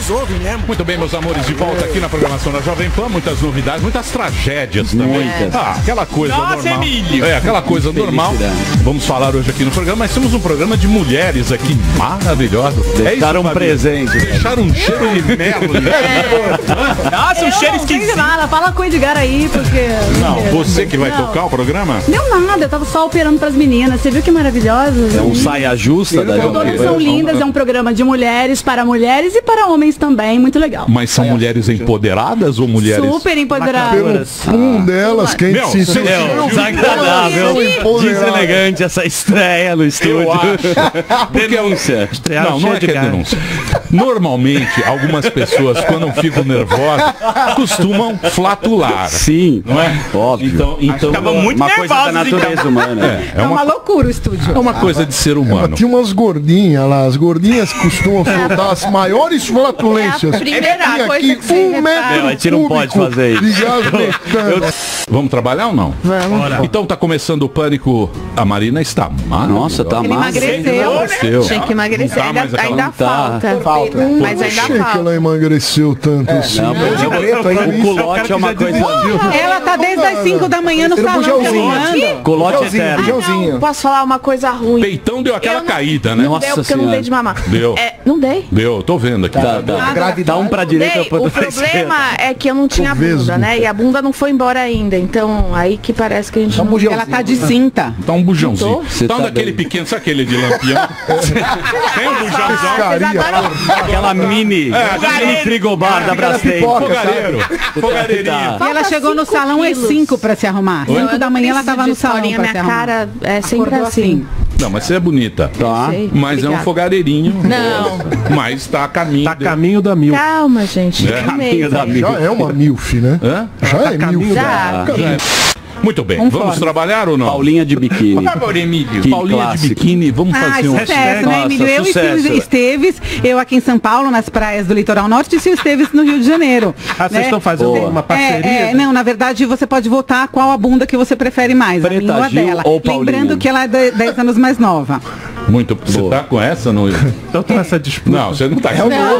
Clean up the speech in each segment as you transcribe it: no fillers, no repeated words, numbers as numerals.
vocês ouvem mesmo. Muito bem, meus amores, de volta aqui na programação da Jovem Pan. Muitas novidades, muitas tragédias também. Muitas. Aquela coisa normal. Emílio. Aquela coisa normal. Vamos falar hoje aqui no programa, mas temos um programa de mulheres aqui maravilhoso. Deixaram um presente. Deixaram um cheiro de mel. Nossa, um cheiro esquisito. Fala com o Edgar aí, porque... Não, você que vai tocar o programa? Não, nada, eu tava só operando pras meninas. Você viu que maravilhosas? É um saia justa da Jovem Todas Pan. são lindas, é um programa de mulheres para mulheres e para homens também, muito legal. Mas são mulheres empoderadas ou mulheres... Super empoderadas. Um delas, quem Meu, se sentiu desagradável, deselegante essa estreia no estúdio. Eu acho. Denúncia. Não é que é denúncia. Normalmente, algumas pessoas, quando ficam nervosas, costumam flatular. Sim, não é? Óbvio. Então Tava muito uma coisa da natureza humana. É uma loucura o estúdio. É uma coisa de ser humano. Tinha umas gordinhas lá, as gordinhas costumam soltar as maiores flatulências. primeira Tinha coisa aqui que você um metro Não, a gente não pode cúbico fazer isso. de gás metano. Vamos trabalhar ou não? Vamos. Então tá começando o Pânico. A Marina está maravilhosa. Nossa, tá Ele massa. emagreceu. Tinha que emagrecer. Não tá, mas aquela ainda não tá. falta. Mas ainda Achei que falta. ela emagreceu tanto assim. Não, o culote é uma coisa... Ela tá desde as 5 da manhã no salão. Culote eterno. Não, posso falar uma coisa ruim? Peitão deu aquela Eu não- caída, né? Não Nossa deu porque eu não Senhora. dei de mamar. Deu. Não dei. Deu, tô vendo aqui. Dá um pra direita, Dei. O outro pra esquerda. problema é que eu não tinha Vesgo. bunda, né? E a bunda não foi embora ainda. Então, aí que parece que a gente não... Ela tá de cinta. Tá um bujãozinho. Você Tá um tá daquele bem. pequeno, sabe aquele de lampião? Tem um bujãozão. Aquela mini frigobar da Brastemp. Fogareiro. Fogareirinho. E ela chegou no 5 salão às quilos. 5 pra se arrumar. 5 da manhã ela tava no salão pra se Minha arrumar. cara é sempre Acordou assim. Não, mas você é bonita. Tá. Sei. Mas é um Obrigada. fogareirinho. Não. Mas tá a caminho. Tá caminho da mil. Calma, gente. É. Um mês. Já é uma milf, né? Hã? Já é milf. Já. Muito bem. Vamos trabalhar ou não? Paulinha de biquíni. Que Paulinha clássico. de biquíni, vamos fazer um... Sucesso, né, Nossa, Emílio? Eu sucesso. e o Esteves, eu aqui em São Paulo, nas praias do Litoral Norte, e o Esteves no Rio de Janeiro. Vocês estão fazendo uma parceria? Não, na verdade, você pode votar qual a bunda que você prefere mais, a minha ou a Preta Gil dela. ou Paulinha? Lembrando que ela é 10 anos mais nova. Muito. Você tá com essa no... Eu tô nessa disputa. Não, você não tá.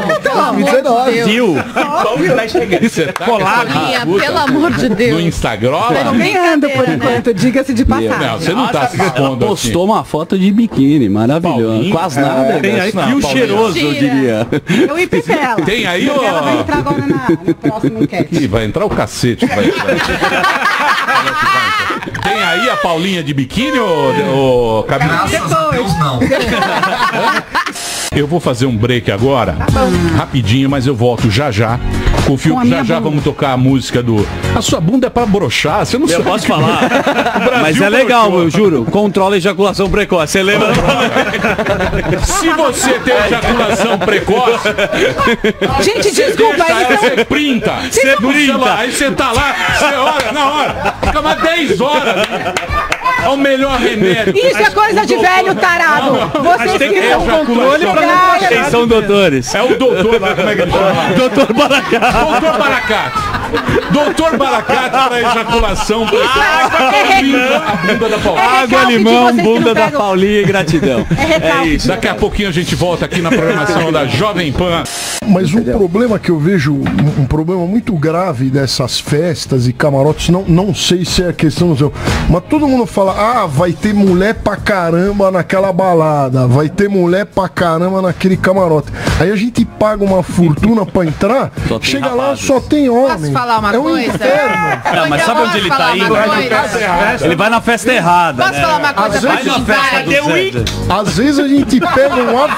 Viu? Você tá Paulinha, pelo amor de no Deus. Instagram? Tô ganhando por enquanto, diga-se de passagem. Não, você não tá se expondo assim. Postou uma foto de biquíni, maravilhosa. Paulinha? Quase nada. Tem aí Não, Fio Paulinha. cheiroso, eu diria. Eu e Pipela. Tem aí, ó. Ela vai entrar agora no próximo enquete. Ih, vai entrar o cacete. Vai entrar. Tem aí a Paulinha de biquíni ou cabelo? Eu vou fazer um break agora, rapidinho, mas eu volto já já. Confio Com a que minha já bunda. vamos tocar a música do... A sua bunda é pra broxar, você não Eu sabe. posso falar? Brasil Mas é legal, broxou. eu juro. Controla a ejaculação precoce. Você lembra? Se você tem ejaculação precoce, Gente, desculpa, deixa ela, então... você printa. Você No printa. celular, aí você tá lá, você olha, na hora, fica mais 10 horas. É o melhor remédio. Isso é coisa de velho tarado. Vocês tem que que são ejaculação controle pra... Vocês são doutores. É o doutor lá, como é que ele chama? Doutor Baracá. Doutor Baracate. Doutor Baracate para ejaculação. A bunda da Paulinha. Água, recalque de limão, vocês que não bunda da pegam- Paulinha e gratidão. É isso. Daqui a pouquinho a gente volta aqui na programação da Jovem Pan. Mas um problema que eu vejo, um problema muito grave dessas festas e camarotes, não sei se é questão do seu, mas todo mundo fala, vai ter mulher pra caramba naquela balada, vai ter mulher pra caramba naquele camarote. Aí a gente paga uma fortuna pra entrar, Só tem chega lá, rapazes. só tem homem. Posso falar uma é um coisa? inferno. Não, mas sabe onde ele tá indo? Ele vai na festa errada. Posso falar uma coisa Às pra vezes- quem vai? Às vezes a gente pega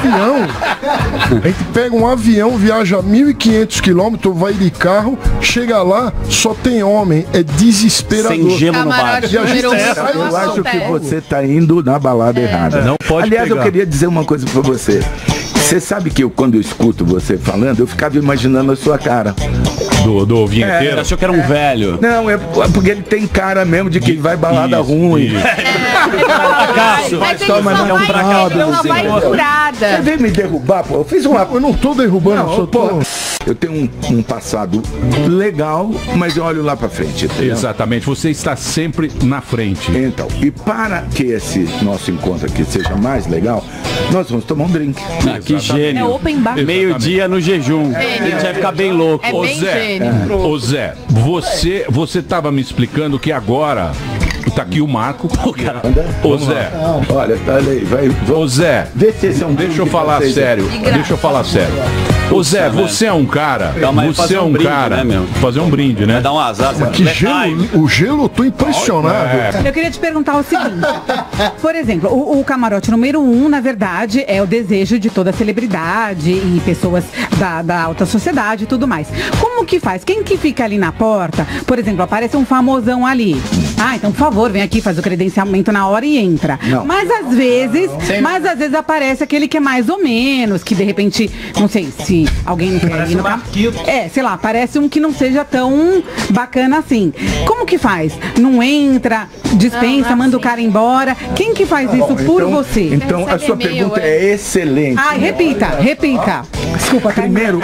um avião, viaja 1.500 quilômetros, vai de carro, chega lá, só tem homem, é desesperador. Sem gelo no bar. Camarote E a gente número sai- um, Eu acho que acontece. você tá indo na balada errada. Não pode Aliás, pegar. eu queria dizer uma coisa pra você. Você sabe que quando eu escuto você falando, eu ficava imaginando a sua cara. Do Ele vinheteiro. achou que era um velho. Não, é porque ele tem cara mesmo de que vai balada ruim. Mas tem só vai furada. Você veio me derrubar, pô. Eu fiz uma... Eu não tô derrubando, eu só tô... Eu tenho um passado legal, mas eu olho lá pra frente. Entendeu? Exatamente, você está sempre na frente. Então, e para que esse nosso encontro aqui seja mais legal, nós vamos tomar um drink. Que gênio. É open bar. Meio-dia no jejum. A gente vai ficar bem louco. É Ô bem Zé, gênio. ô Zé, você tava me explicando que agora tá aqui o Marco. Ô Zé, Olha, tá aí, ô Zé, vê se esse é um deixa eu falar vocês. sério. Deixa eu falar sério. Ô Zé, você é um cara. Calma aí, Você fazer é um um brinde, cara. né, meu? Fazer um brinde, né? Dá um azar. Que gelo, o gelo, eu tô impressionado. Eu queria te perguntar o seguinte. Por exemplo, o camarote número 1, na verdade, é o desejo de toda celebridade e pessoas da alta sociedade e tudo mais. Como que faz? Quem que fica ali na porta? Por exemplo, aparece um famosão ali. Ah, então, por favor, vem aqui, faz o credenciamento na hora e entra. Não. Mas às vezes aparece aquele que é mais ou menos, que de repente, não sei, se alguém não quer ir no sei lá, parece um que não seja tão bacana assim. Como que faz? Não entra, dispensa, Não, manda o assim. cara embora. Quem que faz isso por você? Então, a sua Recebe pergunta e-mail, é excelente. Ai, repita. Desculpa, tá? Primeiro,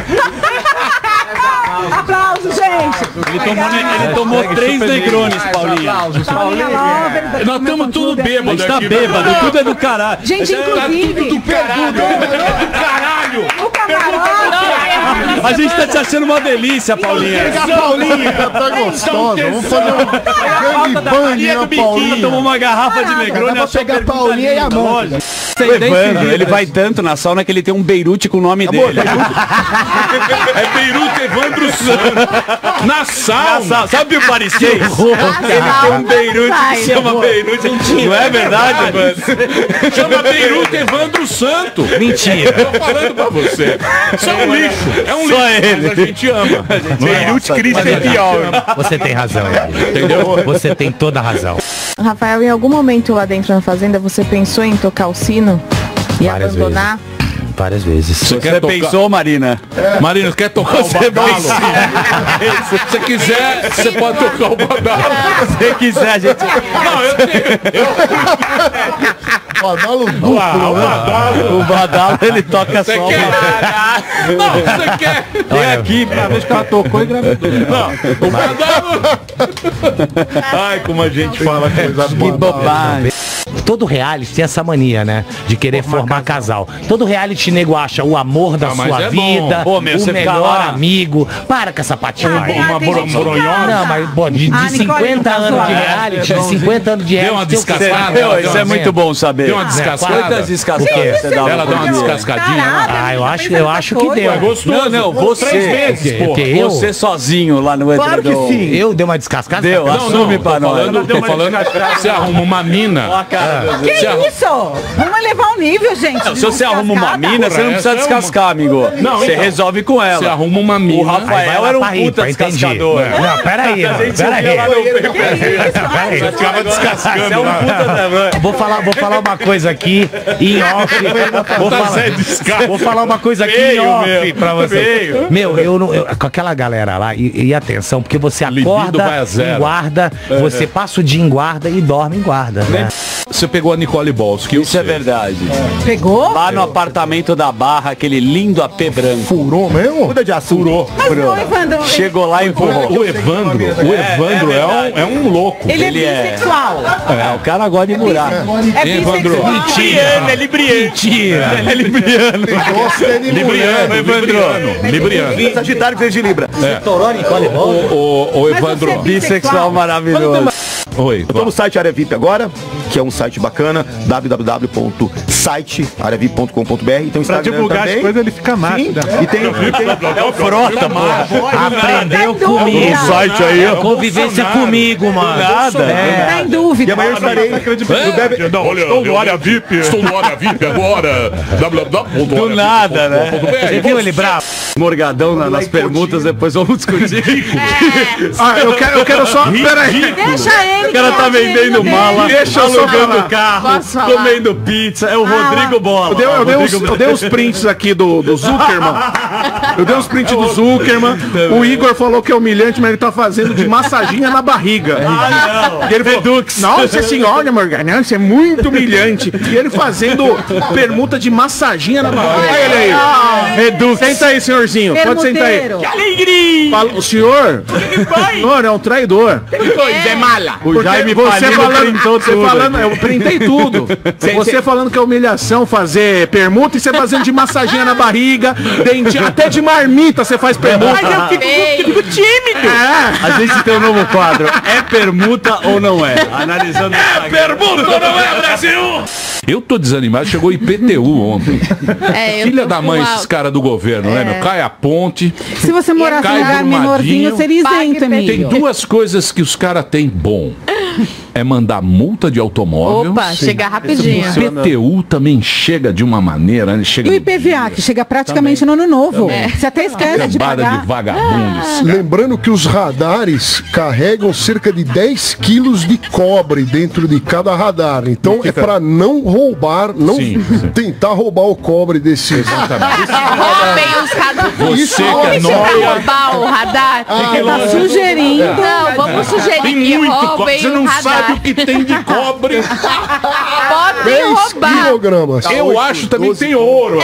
Aplausos, gente! Ele tomou 3 negrones, Paulinha. Paulinha Lover, Nós estamos tudo A bêbado gente tá aqui. bêbado, tudo é do caralho. Gente, inclusive, Caralho! o camarote... A gente tá te achando uma delícia, Paulinha. Paulinha, tá gostosa. Vamos fazer um gangbang na Paulinha. Tomou uma garrafa de negrone. Dá pra achou pegar a pergunta Paulinha e a linda, Amanda. lógico. O Evandro, ele vai tanto na sauna que ele tem um Beirute com o nome dele. É Beirute Evandro Santos. Na sauna. Sabe o Parisquês? Ele tem um Beirute que chama Beirute. Não é verdade, Evandro? Chama Beirute Evandro Santos. Mentira. Tô falando pra você. Isso é um lixo. É um Só lixo. ele. Mas a gente ama. Beirute Christian Dior. Você tem razão. Entendeu? Você tem toda a razão. Rafael, em algum momento lá dentro na fazenda, você pensou em tocar o sino e Várias abandonar? Várias vezes. Você Você pensou, Marina? Marina, quer tocar o badalo? Se você quiser, você pode tocar o badalo. Se você quiser, a gente... Não, eu tenho. Badalo duplo, né? O Badalo, ele toca Você só. quer? Não, você quer. Tem aqui pra ver que ela tocou e gravou. Não, o badalo. Ai, como a gente fala coisa Que boa. bobagem. Todo reality tem essa mania, né? De querer formar casal. Todo reality nego acha o amor da mas sua é bom. vida, Pô, meu, o você fica melhor lá- amigo. Para com essa patifaria. Uma tem gente que boronhosa. Não, mas pô, de Ah, Nicole, 50 não tá anos de zoando. reality, de 50 anos de Deu reality. uma tem o quê? descascada. Isso é muito bom saber. Deu uma descascada. Quantas descascadas O quê? você dá Ela dá uma descascadinha lá. Ah, eu acho que deu. É gostoso. Não, você. 3 vezes, O pô. quê? Eu? Você sozinho lá no Claro que Edredom. sim. Eu dei uma descascada? Deu, Não, assume não, pra nós. tô falando, você arruma uma mina. Que isso? Vamos levar o nível, gente. Se você arruma uma mina, você não precisa Essa é descascar, amigo. Não, Você então. resolve com Você ela. arruma uma mina. O Rafael era um puta descascador. Não, peraí, mano, peraí. Ficava descascando. Você é um lá. puta também. Vou falar uma coisa aqui em off. Vou falar uma coisa aqui em Feio, off meu. pra você. Feio. Meu, eu com aquela galera lá, e atenção, porque você Libido acorda vai a zero. em guarda, você passa o dia em guarda e dorme em guarda. Né? Você pegou a Nicole Bolski. eu Isso é sei. verdade. Pegou? Lá no apartamento da Barra, aquele lindo AP branco. Furou mesmo? Muda de assunto. Mas não, Evandro, Chegou lá e empurrou. O Evandro é um louco. ele é bissexual. O cara gosta de murar. É Evandro. bissexual. É libriante. Mentira. É libriano. Gosta de Libriano, Libriano. Sagitário fez de Libra. O Evandro. Mas você é Bissexual maravilhoso. Oi. Tô no site Área VIP agora, que é um site bacana, www.siteareavip.com.br. Então Pra Instagram divulgar também. as coisas ele fica macho. Sim, né? e tem Frota, pô. Aprendeu comigo. Site aí, ó. Convivência comigo, mano. Nada. Tá em dúvida. E amanhã eu estarei. Estou no área VIP. Estou no área VIP agora. Do nada, né? Você viu ele bravo? Morgadão nas perguntas, depois vamos discutir. Ah, eu quero só. Peraí. Deixa ele. O cara tá vendendo mala. Deixa eu jogando carro, comendo pizza. É o Rodrigo Bola. Eu dei uns prints aqui do Zuckerman. Eu dei uns prints do Zuckerman. O Igor falou que é humilhante, mas ele tá fazendo de massaginha na barriga. Não. E ele falou, nossa senhora, Morgan, isso é muito humilhante. E ele fazendo permuta de massaginha na barriga. Olha ele aí. Redux. Senta aí, senhorzinho. Pode sentar aí. Que alegria! O senhor? Senhor, é um traidor. Coisa é mala. O Jaime falando, eu printei tudo. Você falando que é humilhação fazer permuta e você fazendo de massaginha na barriga, até de marmita você faz permuta. Mas eu fico tímido. A gente tem um novo quadro. É permuta ou não é? Analisando o Permuta ou não é, Brasil? Eu tô desanimado, chegou IPTU ontem. Filha da mãe, esses caras do governo, né, meu? Cai a ponte. Se você morasse num lugar menorzinho, seria isento, Emílio. Tem duas coisas que os caras têm bom. É mandar multa de automóvel. Opa, chega rapidinho. O IPTU também chega de uma maneira, né? Chega E o IPVA, que chega praticamente no ano novo. Você até esquece de pagar. De vagabundos. Lembrando que os radares carregam cerca de 10 quilos de cobre dentro de cada radar. Então é para não roubar, tentar roubar o cobre desses. Roubem os radares. Você que é nóia. Roubar o radar. Tá sugerindo. Não, vamos sugerir que roubem Você o não radar. sabe o que tem de cobre. Podem 10 roubar. quilogramas. Eu acho também que tem ouro.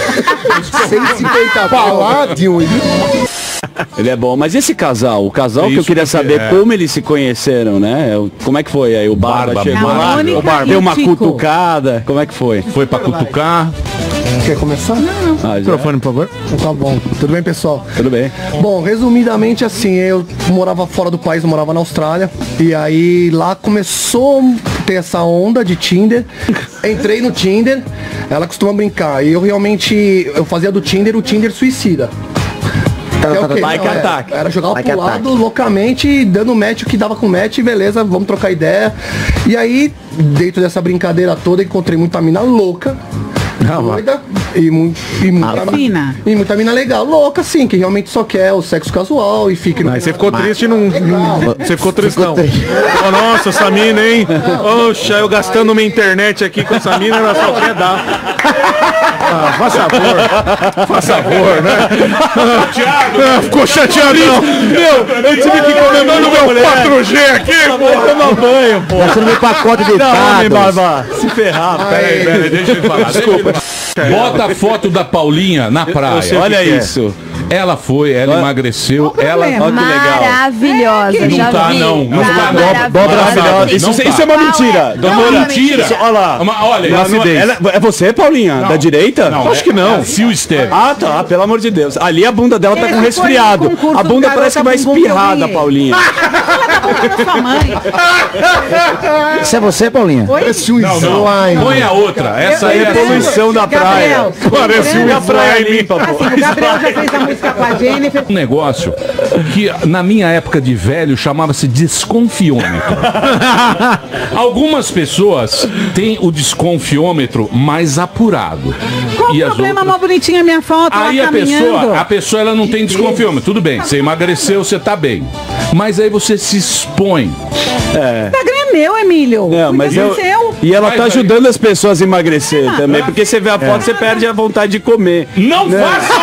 150 paládio. Ele é bom, mas esse casal, o casal que eu queria saber como eles se conheceram, né? Como é que foi aí? O Barba chegou lá, deu uma cutucada, como é que foi? Foi pra cutucar. Quer começar? Não. Microfone, por favor. Tá bom. Tudo bem, pessoal? Tudo bem. Bom, resumidamente assim, eu morava fora do país, eu morava na Austrália. E aí lá começou a ter essa onda de Tinder. Entrei no Tinder, ela costuma brincar. E eu realmente, eu fazia do Tinder o Tinder suicida. Era jogar pro lado loucamente, dando match o que dava com match, beleza, vamos trocar ideia. E aí, dentro dessa brincadeira toda, encontrei muita mina louca. Doida e muita mina legal, louca sim, que realmente só quer o sexo casual e fica. Aí você ficou triste você ficou tristão. Oh, nossa, essa mina, hein? Poxa, eu gastando minha internet aqui com essa mina, ela só quer dar. Faz favor, né? Ficou chateadão. Eu tive que comemorar no meu 4G aqui, pô. Tomar banho, pô. Gastando meu pacote de dados. Se ferrar. Peraí, deixa ele falar. Desculpa. Bota a foto da Paulinha na praia. Olha isso. Ela emagreceu, ela... problema? Olha que legal. Maravilhosa, Não já tá, vi. não. Não tá, Maravilhosa. Isso é uma mentira. Mentira. Olha lá. Olha, É você, Paulinha? Da direita? Acho que não. Sil Esteve. Ah, tá. Pelo amor de Deus. Ali a bunda dela tá com resfriado. A bunda parece que vai espirrar da Paulinha. Isso é você, Paulinha? Parece um slime. Põe a outra. Essa aí é a poluição da praia. Parece a praia limpa, pô. O Gabriel já fez a música com a Jennifer. um negócio que na minha época de velho chamava-se desconfiômetro. Algumas pessoas têm o desconfiômetro mais apurado. Qual o problema, mó bonitinha a minha foto aí lá caminhando? a pessoa ela não tem desconfiômetro. Tudo bem, você emagreceu, você tá bem. Mas aí você se expõe. Instagram é meu, Emílio. Não, mas E ela tá ajudando as pessoas a emagrecer também, porque você vê a foto, você perde a vontade de comer. Não faça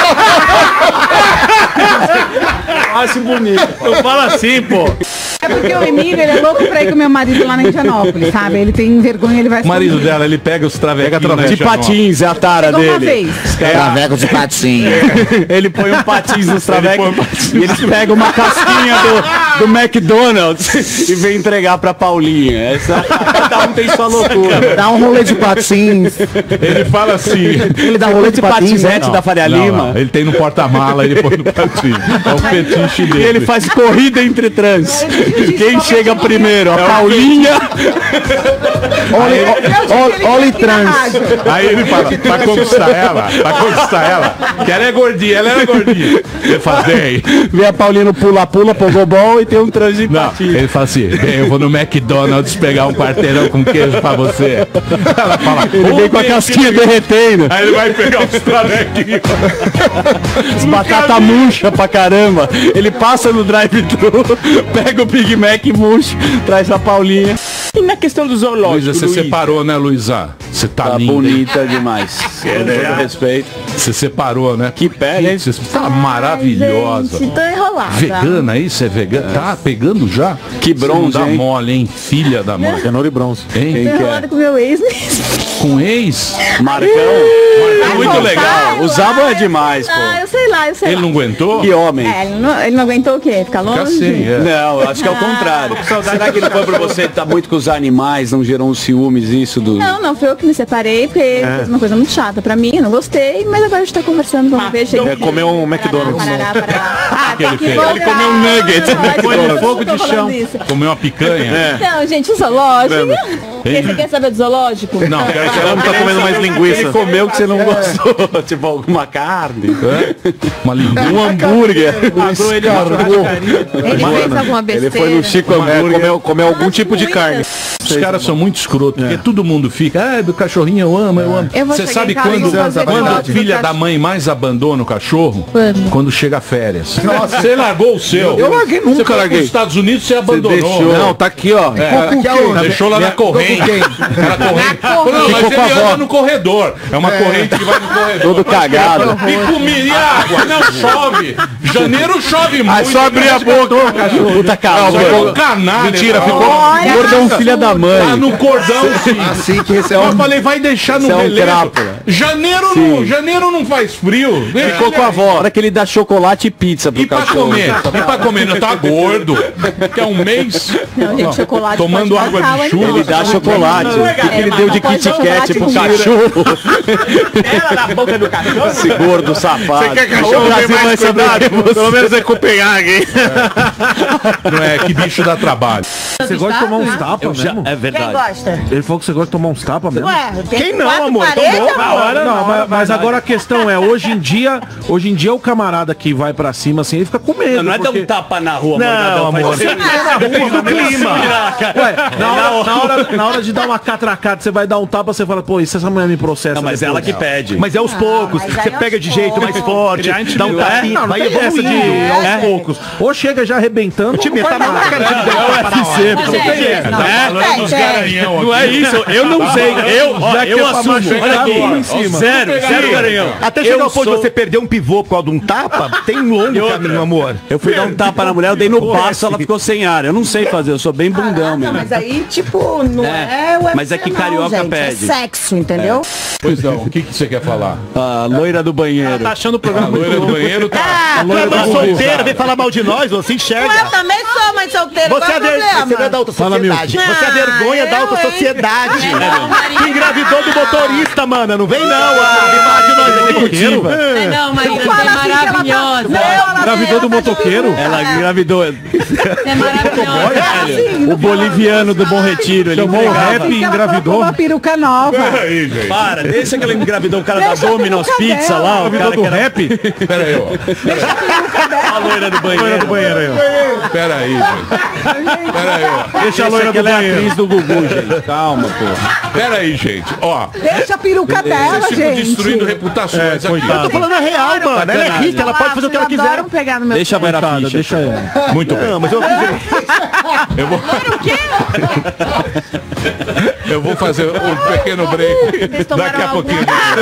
Acho bonito. Eu falo assim, pô. É porque o Emílio, ele é louco pra ir com meu marido lá na Indianópolis, sabe? Ele tem vergonha, ele vai... O marido dela, ele pega os travecos de patins, é a tara Pegou uma dele. vez. Travecos de patins. Ele põe um patins nos travecos e eles pegam uma casquinha do McDonald's e vem entregar pra Paulinha. Cada um tem sua loucura. Dá um rolê de patins. Ele fala assim. Ele dá rolê de patinete da Faria Lima. Ele tem no porta-mala, ele põe no patins. É o fetiche dele. E ele faz corrida entre trans. Quem chega primeiro? A Paulinha. Oli trans. Aí ele fala, pra conquistar ela, que ela é gordinha, ela era gordinha. Ele faz bem. Vê a Paulinha no pula-pula, pogobol e tem um trans de patins. Ele fala assim, bem, eu vou no McDonald's pegar um quarteirão com queijo pra você. Ela fala, ele vem com a casquinha derretendo. Aí ele vai pegar os travequinhos. Batata murcha pra caramba. Ele passa no drive-thru, pega o Big Mac murcho, traz pra Paulinha. E na questão do zoológico, Luísa, você separou, né, Luísa? Você tá linda, bonita demais. Com todo respeito. Você separou, né? Que pele, hein? Você tá maravilhosa. Gente, tô enrolada. Vegana, isso? É vegana? Tá pegando já? Que bronze, Você não dá hein? mole, hein? Filha da mãe. Cenoura e bronze. Hein? Quem Tô que é? enrolada com meu ex mesmo. Com ex? Marcão. Muito legal. O Zabo é demais, pô. Ah, eu sei lá. Ele não aguentou? Que homem. É, ele não aguentou o quê? Ficar longe? Cacei, é. Não, eu acho que é o contrário. Será que ele foi pra você estar muito com os animais, não gerou uns ciúmes, isso do... Não, foi eu que me separei, porque fez uma coisa muito chata pra mim, eu não gostei, mas agora a gente tá conversando, vamos ver. Comeu um McDonald's. que ele fez? Ele comeu um nugget. Põe no fogo de chão. Comeu uma picanha? Não, gente, o zoológico. Você quer saber do zoológico? Não, quero Ela não tá comendo mais linguiça. Ele comeu que você não gostou. Tipo, alguma carne. uma linguiça. Um hambúrguer. Ele fez alguma besteira. Ele foi no Chico Hambúrguer. Comeu algum tipo de carne. Os caras são muito escrotos, porque todo mundo fica, do cachorrinho eu amo, eu amo. Eu vou Você chegar sabe em casa e quando vou fazer a foto do filha da cachorro. mãe mais abandona o cachorro? Quando? Quando chega férias. Você largou o seu. Eu larguei, nunca Você foi larguei. pros Estados Unidos, você abandonou. deixou. Não, tá aqui, ó. Deixou lá na corrente. Na corrente. Não, mas com a ele avó. anda no corredor. É uma corrente que vai no corredor. Todo cagado. E comida e água. Não chove. Janeiro chove muito. Aí só abrir a boca. Puta calma. Ficou canalha. Mentira, ficou. Gordão, filha da mãe. Tá no cordão, sim. Assim que esse é Eu falei, vai deixar no Isso é um relevo. crápula. Janeiro não faz frio. Ficou com a avó. Na hora que ele dá chocolate e pizza pro E pra cachorro. comer? E pra comer? Não tá gordo. Quer um mês? Não, gente, chocolate Tomando pode água passar, de chuva. Ele dá chocolate. O que ele deu de Kit Kat pro cachorro? Era na boca do cachorro. Esse gordo safado. Você quer cachorro O Brasil bem mais vai saber cuidado? que você- Pelo menos é Copenhague, hein? Não é? Que bicho dá trabalho. Você gosta de tomar uns tapas mesmo? É Quem verdade. gosta? Ele falou que você gosta de tomar uns tapas mesmo? Ué, Quem não, quatro amor? paredes, Tomou. amor. Mas agora a questão é, hoje em dia o camarada que vai pra cima assim, ele fica com medo. Não é dar porque... um tapa na rua, Não, amor. Depende do clima. Ué, na hora de dar uma catracada, você vai dar um tapa, você fala, pô, e se essa mulher me processa? Não, mas depois? ela que pede. Mas é aos poucos. mas aí Você aos pega de jeito mais poucos. forte, dá um tapinha, Não vai tem essa de evoluindo. aos poucos. Ou chega já arrebentando, Te ou vai meter dar na cara de UFC. Mas Falando dos garanhão Não é aqui. isso, eu não sei. Eu assumo. Olha aqui. em cima. Zero garanhão. Até chegar ao ponto de você perder um pivô por causa de um tapa, tem um longo caminho, amor. Eu fui dar um tapa na mulher, eu dei no passo, ela ficou sem ar. Eu não sei fazer, eu sou bem bundão Não, mesmo. mas aí, tipo, não é UFC, Mas é que não, carioca gente, pede. É sexo, entendeu? Pois não, o que você quer falar? A loira do banheiro. Tá achando o programa A loira do banheiro tá... Ah, Mãe solteira, vem falar mal de nós, você enxerga. eu também sou mãe solteira, Você qual é, é o problema? você é da alta Fala, sociedade. Milton. Você é vergonha da alta eu, hein? sociedade. Não, Que engravidou do motorista, mana. Não vem não. Vem falar de nós executiva. Não, mas Não é fala assim que ela tá... maravilhosa. Não, ela Engravidou do motoqueiro? Ela engravidou É maravilhosa. o boliviano do Bom Retiro. Ele Chamou o entregava. rap e Ela engravidou. colocou uma peruca nova. Peraí, gente. Para, deixa que ela engravidou o cara da Deixa a Domino's peruca Pizza dela. lá, o cara Do que era rap? Peraí, ó. a loira do banheiro. Loira do banheiro aí, ó. Peraí, gente. Peraí, ó. Deixa a loira do Ela é a banheiro. atriz do Gugu, gente. Calma, pô. Peraí, gente. Ó, Deixa a peruca dela, vocês ficam gente. destruindo reputações aqui. Eu tô falando a real, mano. Ela é rica, ela pode fazer o que ela quiser. Adoram pegar no meu Deixa a Vera Ficha. Deixa ela. Muito bem. Não, mas Eu vou fazer um pequeno break. Daqui a pouquinho.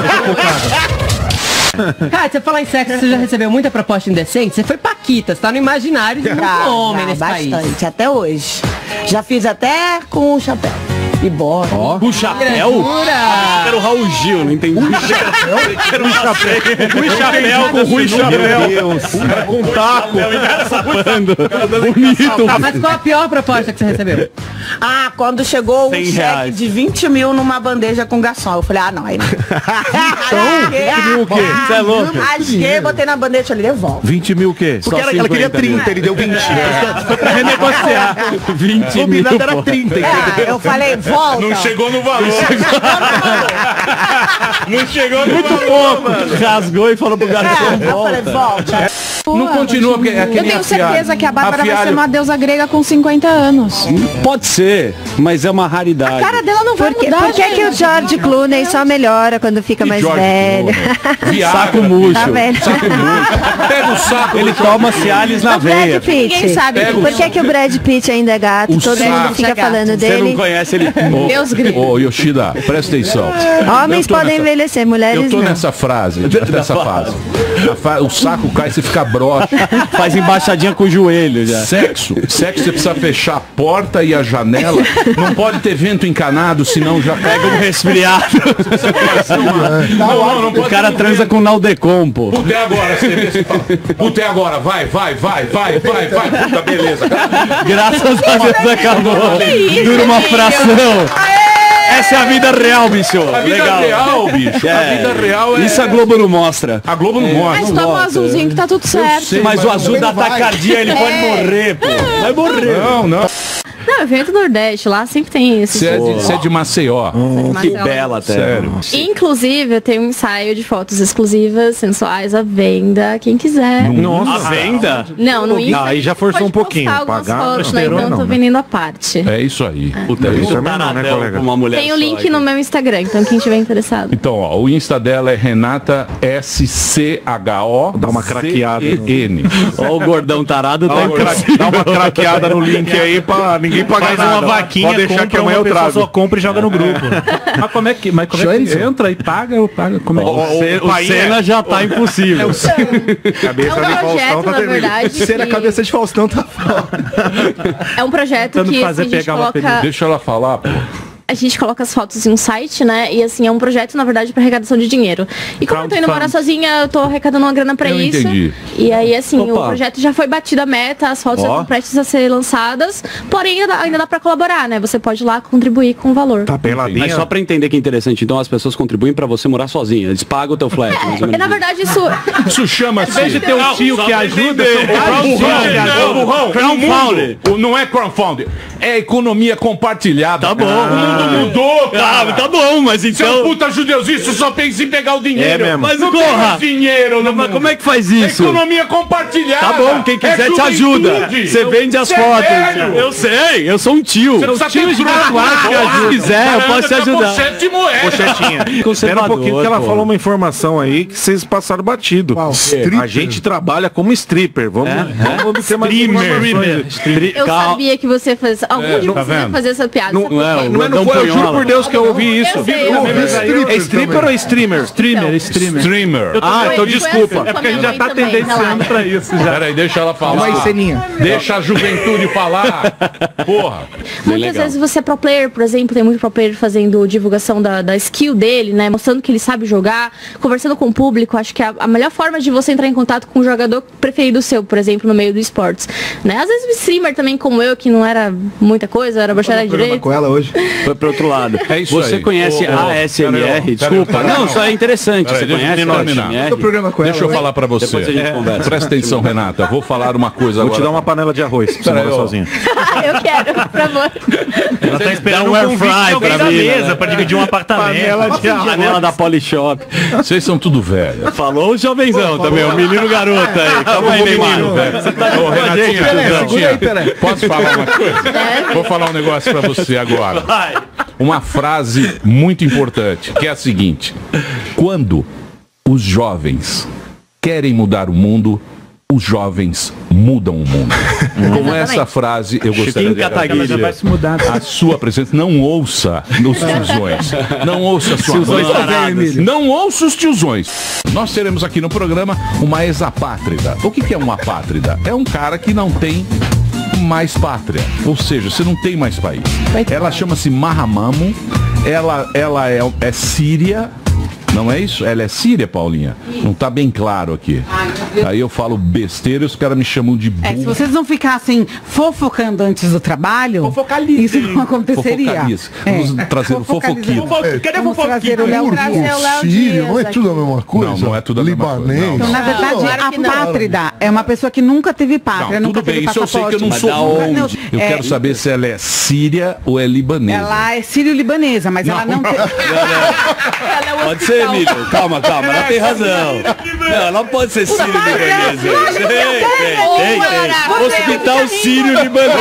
Cara, você falar em sexo, você já recebeu muita proposta indecente? Você foi paquita, você tá no imaginário de muito homem nesse bastante, país. até hoje. Já fiz até com o chapéu. E bora. O chapéu? Era o Raul Gil, não entendi. Rui Chapéu com Rui Chapéu. Com taco. Mas qual a pior proposta que você recebeu? Ah, quando chegou um 100 cheque reais. de 20 mil numa bandeja com garçom. Eu falei, ah, não, aí não. O quê? Você é louco? Rasguei, botei na bandeja e falei, devolve. 20 mil o quê? Porque ela queria 30, ele deu 20. Foi pra renegociar. 20 mil. Combinado era 30, entendeu? Eu falei, volta. Não chegou no valor. Não chegou no Muito valor. pouco. Rasgou e falou pro garçom, Eu falei, volta. volta. Não continua, porque é que Eu nem tenho a Fialho. certeza que a Bárbara vai ser Fialho- uma deusa grega com 50 anos. Pode ser, mas é uma raridade. A cara dela não vai mudar, Por que que o George Clooney só melhora quando fica mais George velho? Viagra. Saco murcho. Tá velho. Saco murcho. Pega o saco. Ele toma Cialis na O Brad veia. Pitt. Ninguém sabe. Por que que o Brad Pitt ainda é gato? O Todo saco. mundo fica falando Você não dele. conhece ele. Deus grego. Ô, Yoshida, presta atenção. Homens Eu tô podem envelhecer, mulheres Eu tô não. nessa frase, nessa fase. O saco cai, você fica broxa. Faz embaixadinha com o joelho já. Sexo você precisa fechar a porta e a janela. Não pode ter vento encanado, senão já pega um resfriado. Não O cara transa com Naldecon, pô. Puta, é agora, você vê, você fala, puta, é agora, vai. Puta, beleza. Graças a Deus acabou. Dura uma fração. Essa é a vida real, bicho. A vida Legal. real, bicho. A vida real é... Isso a Globo não mostra. A Globo não mostra. Mas toma um azulzinho que tá tudo certo. sei, Mas o azul da vai. tacardia, ele pode morrer, pô. Vai morrer. Não. Não, evento Nordeste, lá sempre tem esse. Você é de Maceió. Que bela terra. Sério. Inclusive, eu tenho um ensaio de fotos exclusivas, sensuais, à venda, quem quiser. Nossa. A venda? Não, no Insta. Aí já forçou pode um pouquinho. postar algumas Pagar, fotos, né? Então eu tô vendendo a parte. É isso aí. Puta, É isso. isso não, né, colega? Uma mulher Tem o só link aqui. no meu Instagram, então quem tiver interessado. Então, ó, o Insta dela é Renata SCHO. Dá uma craqueada. N. Ó, o gordão tarado tá Dá uma craqueada no link aí pra ninguém pagar nada. Vaquinha, Pode deixar que compra, amanhã uma eu pessoa trago. só compra e joga no grupo. Mas como é que entra e paga? Como é que... O Senna já tá impossível. É um projeto, na verdade. Ser a que- cabeça de Faustão tá É um projeto Tentando que fazer assim, a gente pegar uma coloca... Deixa ela falar, pô. A gente coloca as fotos em um site, né? E assim, é um projeto, na verdade, para arrecadação de dinheiro. E como eu tô indo morar sozinha, eu tô arrecadando uma grana pra Eu isso. entendi. E aí, assim, Opa. o projeto já foi batido a meta, as fotos já estão prestes a ser lançadas, porém ainda dá pra colaborar, né? Você pode ir lá contribuir com o valor. Tá peladinha. Mas só pra entender que é interessante, então as pessoas contribuem pra você morar sozinha. Eles pagam o teu flat. mais ou E menos na verdade isso. Isso chama-se... Em vez de ter um tio que ajuda, Crowdfunding. Não é crowdfunding. É economia compartilhada. Tá bom. O mundo mudou, cara. Tá bom, mas Você é um puta judeuzista, só pensa em pegar o dinheiro. É mesmo. Mas não porra. tem mais dinheiro no Mas mundo. como é que faz isso? Economia compartilhada. Tá bom, quem quiser te ajuda. Você vende as fotos. Eu sei, eu sou um tio. Você precisa ter Se quiser, eu posso te ajudar. Pochete de moeda. Pochetinha. Espera um pouquinho que ela falou uma informação aí que vocês passaram batido. Stripper? A gente trabalha como stripper. Vamos obter mais informações. Eu sabia que você fez. Algum de vocês ia fazer essa piada. Não, Você não é, não foi, eu juro por Deus que eu ouvi isso. Eu sei, Eu eu ouvi sei. É stripper ou é streamer? Streamer. Ah, então Foi desculpa. assim É porque a gente já com tá minha mãe também, tendenciando relaxa. pra isso já. Peraí, deixa ela falar. Uma ceninha. Deixa a juventude falar. Porra. Muitas vezes você é pro player, por exemplo, tem muito pro player fazendo divulgação da skill dele, né? Mostrando que ele sabe jogar, conversando com o público. Acho que a melhor forma de você entrar em contato com o jogador preferido seu, por exemplo, no meio do esportes. Né? Às vezes o streamer também, como eu, que não era muita coisa, era bacharel de direito. com ela hoje. Foi pro outro lado. É isso Você aí. conhece a ASMR? Desculpa. Não, isso é interessante. Você conhece a ASMR? O programa com ela. Deixa eu falar pra você. Depois a gente conversa. Presta atenção, Renata. Vou falar uma coisa Vou agora. te dar uma panela de arroz pra você Peraí, morar ó. sozinha. Eu quero, por favor. Ela tá esperando Dá um um air convite fry de alguém pra da mim, mesa né? pra dividir um apartamento. Panela da Polishop. Vocês são tudo velho. Falou o jovenzão também, o menino garoto aí. Calma aí, Neymar. Você tá Ô, Renatinha, Renatinha, posso falar uma coisa? Vou falar um negócio pra você agora. Uma frase muito importante, que é a seguinte: quando os jovens querem mudar o mundo, os jovens mudam o mundo. Com essa frase, eu gostaria de Ela já vai se mudar. a sua presença. Não ouça os tiozões. Não ouça a sua mãe. Não ouça os tiozões. Nós teremos aqui no programa uma exapátrida. O que é uma apátrida? É um cara que não tem mais pátria. Ou seja, você não tem mais país. Ela chama-se Mahamamo. Ela é síria. Não é isso? Ela é síria, Paulinha? Não tá bem claro aqui. Aí eu falo besteira e os caras me chamam de burro. Se vocês não ficassem fofocando antes do trabalho, isso não aconteceria. Fofocalice. Vamos trazer o fofoquito. Cadê o trazer o Léo Dias? Sírio, não é tudo a mesma coisa? Não, não é tudo a mesma coisa. Libanês. Então, na verdade, claro que a não. pátrida é uma pessoa que nunca teve pátria, Não, nunca tudo bem, teve isso eu sei que eu não passaporte. sou. Não, Eu quero saber se ela é síria ou é libanesa. Ela é sírio-libanesa, mas ela não tem... Pode ser Emílio. Calma, ela tem razão. Não, não pode ser sírio-libanês. Tem. Hospital Sírio-Libanês.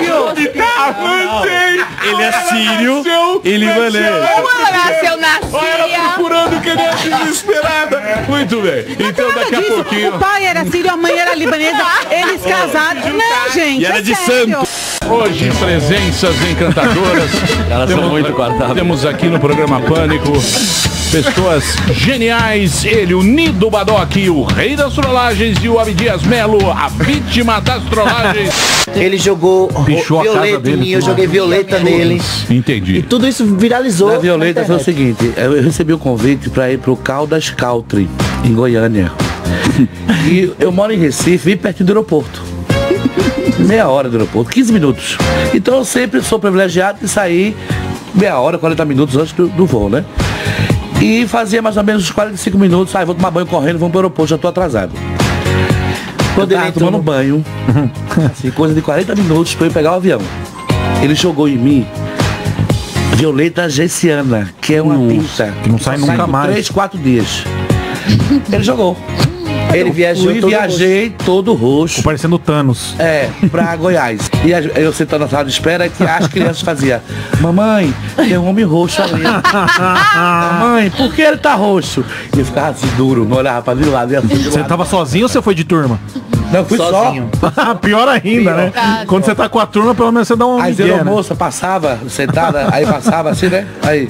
Ele é sírio e libanês. Nasceu na Síria. Procurando que nem desesperada. Muito bem. Então daqui a pouquinho. O pai era sírio, a mãe era libanesa. Eles casaram. Não, gente. E era de sério. santo. Hoje, presenças encantadoras. Elas são muito guardadas. Temos aqui no programa Pânico pessoas geniais. Ele, o Nido Badoc, o rei das trollagens, e o Abdias Melo, a vítima das trollagens. Ele jogou violeta em mim, eu joguei violeta nele. Entendi. E tudo isso viralizou. Na violeta foi o seguinte, eu recebi um convite para ir pro Caldas Country, em Goiânia. E eu moro em Recife, bem perto do aeroporto. Meia hora do aeroporto, 15 minutos. Então eu sempre sou privilegiado de sair meia hora, 40 minutos antes do voo, né? E fazia mais ou menos uns 45 minutos, vou tomar banho correndo, vamos pro aeroporto, já tô atrasado. Quando ele tava tomando banho, assim, coisa de 40 minutos pra eu pegar o avião. Ele jogou em mim violeta gessiana, que é uma tinta que não sai nunca mais. 3, 4 dias. Ele jogou. Ele viajei todo roxo. Parecendo Thanos. Pra Goiás. E eu sentando na sala de espera, que as crianças faziam: mamãe, tem um homem roxo ali. Mamãe, por que ele tá roxo? E eu ficava assim duro, não olhava pra nenhum lado. Você tava sozinho ou você foi de turma? Não, fui sozinho. Pior ainda, né? Quando você tá com a turma, pelo menos você dá um Aí migué, a moça passava, sentada, aí passava assim, né? Aí.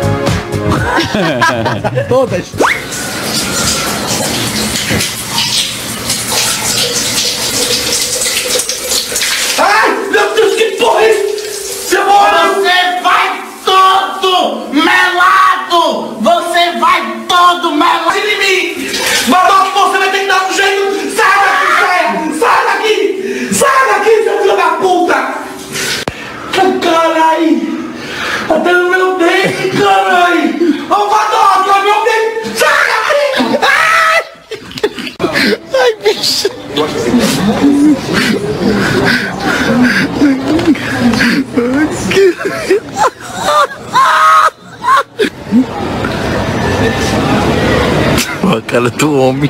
Todas. Ai, meu Deus, que porra é isso? Você vai todo melado! Você vai todo melado em mim! Badoc, você vai ter que dar um jeito! Sai daqui, sai daqui! Sai daqui, seu filho da puta! Caralho! Até no meu dente, caralho! Ô, Badoc, olha meu dente! Sai daqui! Ai! Ai, bicho! A cara do homem.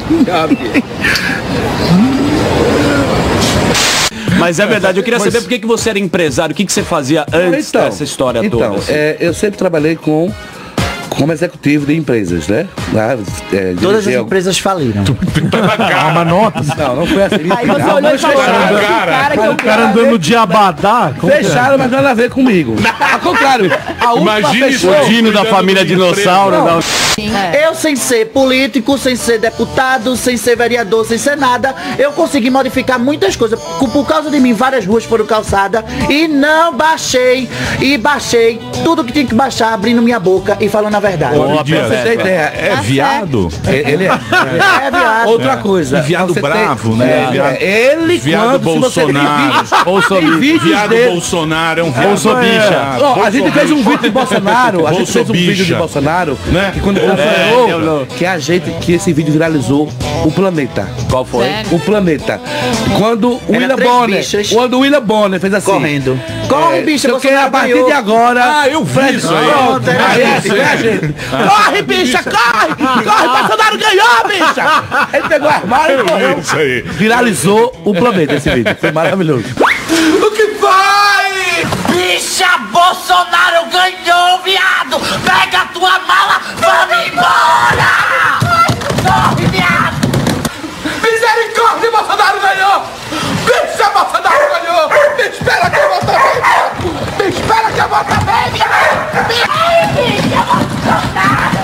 Mas é verdade, eu queria saber por que você era empresário, o que você fazia antes dessa história toda? Assim? Eu sempre trabalhei como executivo de empresas, né? Todas as empresas faliram. Calma, nota. Não foi assim. Aí você olhou e falou, o cara andando de abadá. Fecharam, mas nada a ver comigo. Ao contrário, a última fechou. O Dino da família Dinossauro. Não. Eu, sem ser político, sem ser deputado, sem ser vereador, sem ser nada, eu consegui modificar muitas coisas. Por causa de mim, várias ruas foram calçadas e não baixei. E baixei tudo que tinha que baixar, abrindo minha boca e falando a verdade. Você tem ideia? É viado? Ele é. É viado. Outra coisa. Viado bravo, né? Ele, viado Bolsonaro. Viado Bolsonaro é um viado. Bolsobicha. A gente fez um vídeo de Bolsonaro. A gente fez um vídeo de Bolsonaro, né? Que quando que esse vídeo viralizou o planeta. Qual foi? Sério? O planeta. Quando o William Bonner fez assim. Correndo. Corre, bicha, você a partir de agora. Eu vi isso aí. Corre, bicha, corre! Corre, Bolsonaro ganhou, bicha! Ele pegou o armário e correu. Isso aí. Viralizou o planeta esse vídeo. Foi maravilhoso. O que foi? Bicha, Bolsonaro ganhou, viado! Pega a tua mala, vamos embora! Corre, viado! Misericórdia, Bolsonaro ganhou! Bicha, Bolsonaro ganhou! Me espera que eu vou também! Me espera que eu vou também, viado! Bicha, Bolsonaro!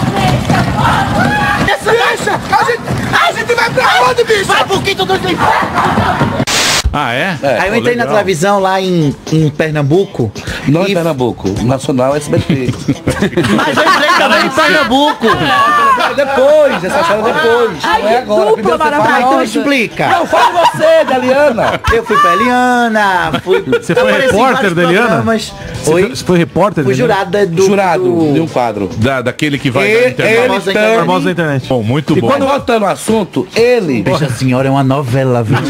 Bicha, a gente vai pra onde, bicha? Vai pro quinto dos infernos! Ah, é? Aí eu entrei na televisão lá em Pernambuco. Não em Pernambuco, Nacional SBT. Mas eu entrei também em Pernambuco. Depois, essa história depois. Não é agora. Dupla maravilha. Então explica. Não, fala você, da Eliana. Eu fui pra Eliana. Você foi repórter da Eliana? Você foi repórter? Fui jurado de um quadro. Daquele que vai na internet. Famoso da internet. Bom, muito bom. E quando voltando ao assunto, ele... Bicha, a senhora é uma novela, viu?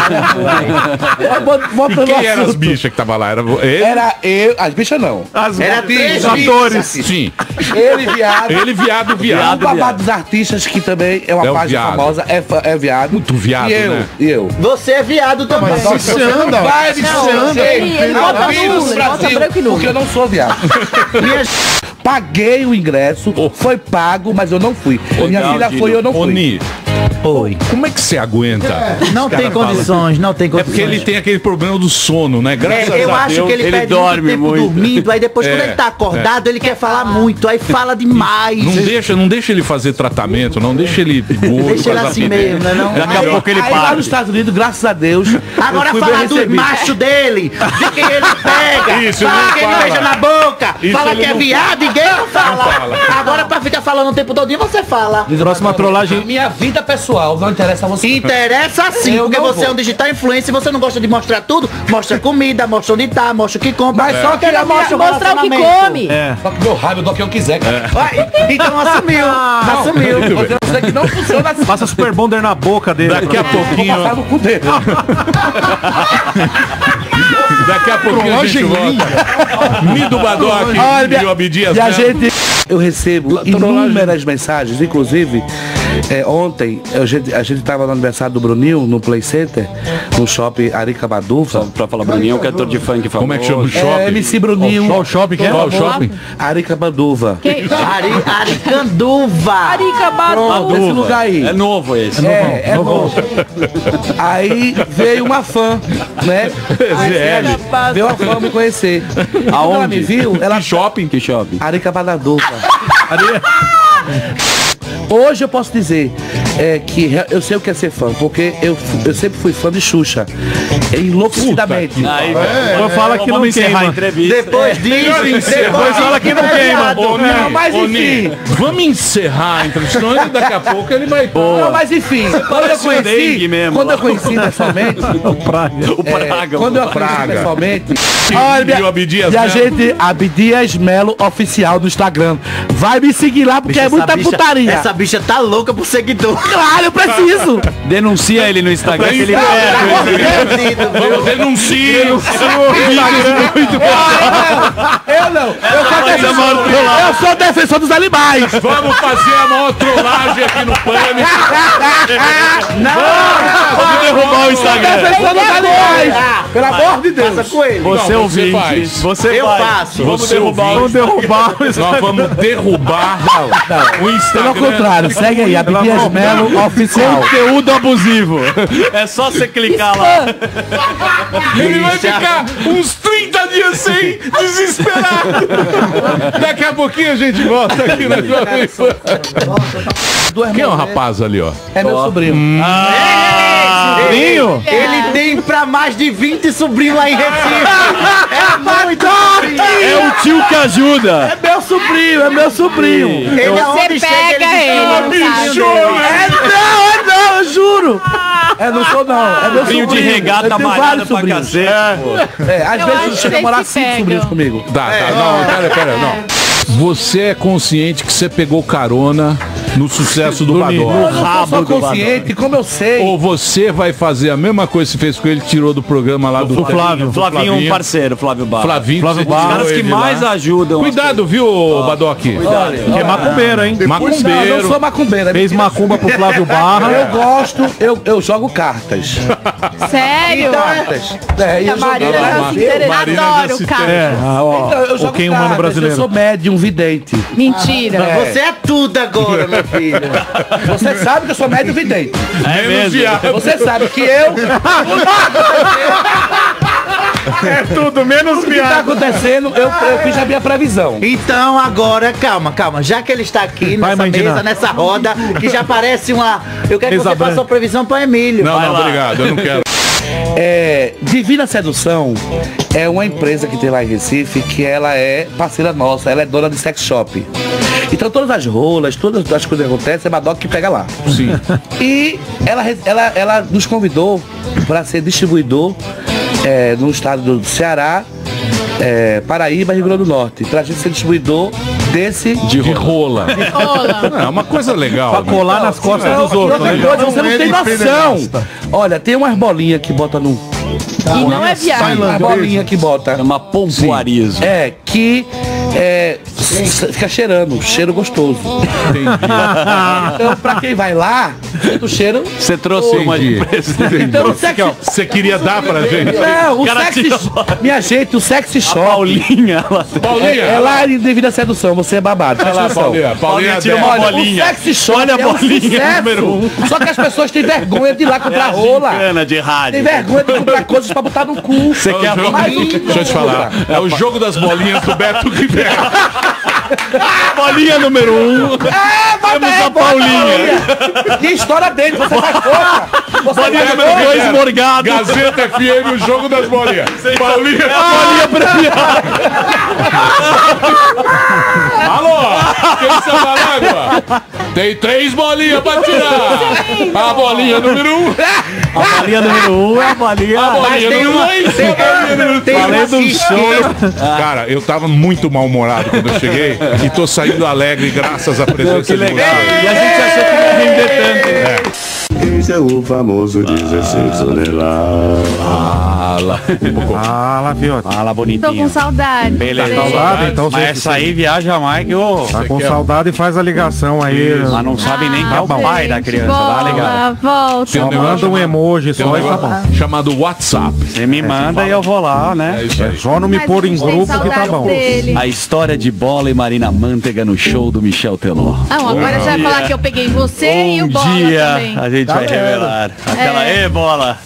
Quem eram as bichas que tava lá? Era ele? Era eu, as bichas não. Era três atores. Sim. Ele viado. Ele viado. O babado dos artistas, que também é uma página viado. famosa, é viado. Muito viado, né? E eu. Você é viado também. Mas você anda. Vai, você anda. Ele bota nulo, ele bota branco e nulo. Porque eu não sou viado. Paguei o ingresso, foi pago, mas eu não fui. Minha filha foi e eu não fui. Oi. Como é que você aguenta? Não tem condições, não tem É condições. porque ele tem aquele problema do sono, né? Graças Eu a acho Deus. que ele perde dorme muito tempo dormindo, aí depois quando ele tá acordado, ele quer falar muito, aí fala demais. Não deixa ele fazer tratamento, não deixa ele gordo. Deixa ele assim mesmo, né? Não? Daqui a pouco ele para. Lá nos Estados Unidos, graças a Deus. Agora fala dos machos dele, de quem ele pega, Isso, fala não que ele fala. beija na boca, Isso fala ele que é não viado, ninguém não fala. Agora pra ficar falando o tempo todo, você fala. Próxima trollagem. Minha vida pessoal não interessa a você. Interessa sim, Eu porque não você vou. é um digital influencer e você não gosta de mostrar tudo. Mostra comida, mostra onde tá, mostra o que compra. Mas só que ela mostra mostrar o que come. Só que meu raiva eu dou o que eu quiser, cara. Então assumiu. Assumiu. Isso aqui não funciona assim. Passa Super Bonder na boca dele. Daqui a pouquinho. Vou passar no cu dele. Daqui a pouquinho a gente volta. Nido Badoc e o Abdias. E a gente... Eu recebo inúmeras mensagens, inclusive ontem a gente tava no aniversário do Bruninho, no Play Center, no shopping Arica Baduva. Só pra falar, Bruninho é um cantor de funk famoso. Como é que chama o shopping? MC Bruninho. Qual shopping que é? Qual shopping? Arica Baduva. Aricanduva. Arica Baduva. Esse lugar aí. É novo esse. É novo. Aí veio uma fã, né? Veio uma fã me conhecer. Quando ela me viu, ela... Que shopping? Arica Baduva. Hoje eu posso dizer que eu sei o que é ser fã, porque eu sempre fui fã de Xuxa. Enlouquecidamente. Depois fala que não queima. Depois disso, Depois fala que não queima. Não, mas enfim. Vamos encerrar a entrevista, senão daqui a pouco ele vai... Não, mas enfim, quando eu conheci, mesmo, pessoalmente, O Praga. quando eu conheci pessoalmente, E o Abdias e a Melo? gente, Abdias Melo Oficial no Instagram. Vai me seguir lá porque é muita putaria. Essa bicha tá louca por seguidor. Claro, eu preciso. Denuncia ele no Instagram que ele Denuncia. Eu não. Eu sou defensor dos animais. Vamos fazer a maior trollagem aqui no Pânico. Vamos derrubar o Instagram. Defensor dos animais. Pelo amor de Deus. Passa com ele. Você Não, ouvinte. faz. Você Eu faz. faço. Vamos derrubar Vamos derrubar o Nós vamos derrubar o Instagram. Pelo contrário, segue aí, Abdias Melo Oficial. Conteúdo abusivo. É só você clicar lá. Ele vai ficar uns 30 dias sem, desesperado. Daqui a pouquinho a gente volta aqui na Jovem Pan. Quem é o rapaz ali, ó? É meu sobrinho. Sobrinho? Ele tem pra mais de 20 sobrinhos lá em Recife. É muito sobrinho. É o tio que ajuda. É meu sobrinho, é meu sobrinho. Ele aonde chega, pega ele, Não, eu juro. Não sou não. É meu Vinho sobrinho. de regata Eu tenho malhada vários pra sobrinhos. cacete. Às Eu vezes acho chega a que morar eles se 5 pegam. sobrinhos comigo. Tá, não, pera, não. Você é consciente que você pegou carona no sucesso do Badoc? Eu não sou só consciente, como eu sei. Ou você vai fazer a mesma coisa que você fez com ele, tirou do programa lá do Flávio. Flavinho, um parceiro, Flávio Barra. Flavinho, Os caras que mais ajudam. Cuidado, viu, Badoc? Que é macumbeiro, hein? Não, eu não sou macumbeiro. Fez macumba pro Flávio Barra. Eu gosto, eu jogo cartas. Sério? Cartas. A Eu Marina jogo já se interessou. Marina já Adoro se o cara. Então, eu jogo quem humano cartas, brasileiro. eu sou médium, vidente. Mentira. Você é tudo agora, meu filho. Você sabe que eu sou médium vidente. É mesmo. Você sabe que eu... É tudo, menos O que tá acontecendo, eu fiz a minha previsão. Então agora, calma. Já que ele está aqui Vai, nessa Mandina. mesa, nessa roda, que já parece uma... Eu quero que Mesa você faça branca. a previsão para Emílio. Não, obrigado, eu não quero. Divina Sedução é uma empresa que tem lá em Recife, que ela é parceira nossa, ela é dona de sex shop. Então todas as rolas, todas as coisas que acontecem, é Badoc que pega lá. Sim. E ela nos convidou para ser distribuidor no estado do Ceará, Paraíba e Rio Grande do Norte, pra gente ser distribuidor desse de rola. Não, é uma coisa legal. Pra colar nas costas dos outros. Outra coisa, você não tem noção. Olha, tem umas bolinhas que bota no... E não é viagem. Uma bolinha que bota. É uma pompoarismo. Que fica cheirando, cheiro gostoso. Então, pra quem vai lá, o cheiro... Você trouxe uma de presente. Então, o sexy... Você queria dar pra gente? Não, o sexy... Minha gente, o sexy shop... Paulinha. É lá devido à sedução, você é babado. Olha lá, Paulinha tira uma bolinha. O sexy shop olha a bolinha número 1. Só que as pessoas têm vergonha de ir lá comprar rola. De rádio. Tem vergonha de comprar coisas pra botar no cu. Você quer a bolinha? Deixa eu te falar. É o jogo das bolinhas do Beto Rivera. Bolinha número 1. Temos a Paulinha. Que história dele, você faz força. Bolinha número 2, Morgado. Gazeta FM, o jogo das bolinhas. Paulinha. Bolinha premiada. Alô, quem sabe a água? Tem 3 bolinhas pra tirar. A bolinha número 1. A bolinha número 1 é a bolinha. A bolinha número 2. Falei do show. Cara, eu tava muito mal-humorado quando eu cheguei e tô saindo alegre graças à presença que legal. de E a gente achou que não ia render tanto. Esse é o famoso 16 toneladas. Fala, Fiote. Fala, bonitinho. Tô com saudade. Beleza. Saudade, então mas essa aí viaja mais que o... Tá com saudade e faz a ligação aí. Mas não sabe nem quem é o pai da criança, tá ligado? Volta. Só manda um emoji, só e tá bom. Chamado WhatsApp. Você me manda e eu vou lá, né? É só não me pôr em grupo que tá bom. A história de Bola e Marina Manteiga no show do Michel Teló. Não, agora você vai falar que eu peguei você e o Bola dia também. A gente vai revelar. Aquela, Bola.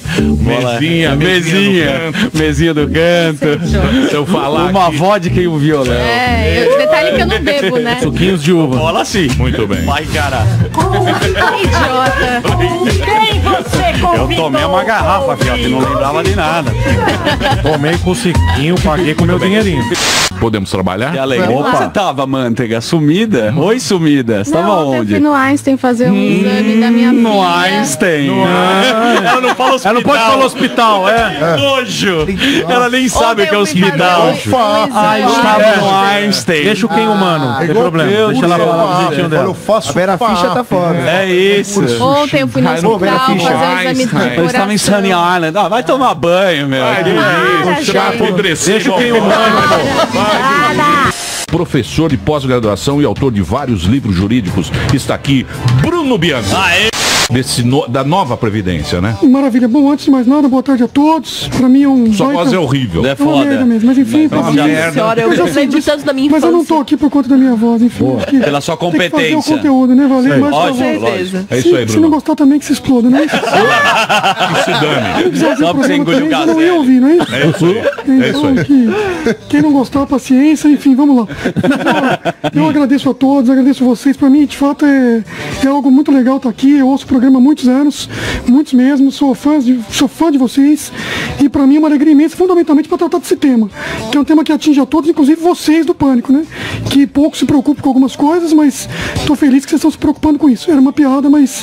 Mesinha do canto. Se eu falar uma vodka e um violão. O detalhe é que eu não bebo, né? Suquinhos de uva. Bola sim. Muito bem. Vai, cara. Idiota. Quem você convidou? Eu tomei uma garrafa, Fiote, não lembrava de nada. Tomei com o Ciquinho, paguei com o meu dinheirinho. Podemos trabalhar? Onde você tava, Manteiga? Sumida? Oi, sumida. Você tava Eu onde? fui no Einstein fazer um exame da minha No filha. Einstein. Ela não fala hospital. Ela não pode falar hospital, Nojo. Ela nem sabe o que é hospital. Estava no Einstein. Deixa o quem humano, não tem problema. Deixa ela falar do jeitinho dela. Eu faço. A ficha tá fora. É isso. Ontem eu fui no hospital fazer um exame de coração. Eu estava em Sunny Island. Vai tomar banho, meu. Deixa o quem humano. Professor de pós-graduação e autor de vários livros jurídicos, está aqui Bruno Bianco. Da nova Previdência, né? Maravilha. Bom, antes de mais nada, boa tarde a todos. Pra mim é um... Sua voz é horrível. É uma merda mesmo, mas enfim... Senhora, eu já sei de tanto da minha infância. Mas eu não tô aqui por conta da minha voz, enfim. Pela sua competência. Tem que fazer o conteúdo, né? Valeu, mais pra voz. Certeza. É isso aí, Se não Bruno. gostar também, que se exploda, né? Que se dane. Só pra você engolir o Eu não ia ouvir, não é isso? É isso aí. É isso aí. Quem não gostar, paciência, enfim, vamos lá. Então, eu agradeço a todos, agradeço vocês. Pra mim, de fato, é algo muito legal estar aqui. Eu ouço o programa há muitos anos, muitos mesmo. Sou fã de vocês. E pra mim é uma alegria imensa, fundamentalmente para tratar desse tema, que é um tema que atinge a todos, inclusive vocês do Pânico, né? Que pouco se preocupam com algumas coisas, mas tô feliz que vocês estão se preocupando com isso. Era uma piada, mas...